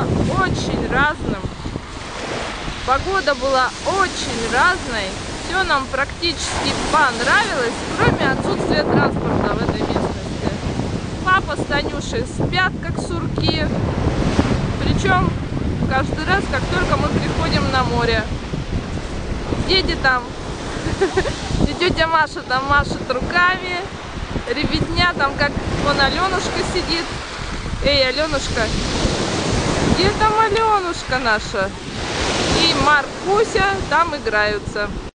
было очень разным. Погода была очень разной. Все нам практически понравилось, кроме отсутствия транспорта в этой местности. Папа с Танюшей спят, как сурки. Причем каждый раз, как только мы приходим на море. Дети там, и тетя Маша там машет руками. Ребятня там, как вон Аленушка сидит. Эй, Аленушка, где там Аленушка наша? И Маркуся там играются.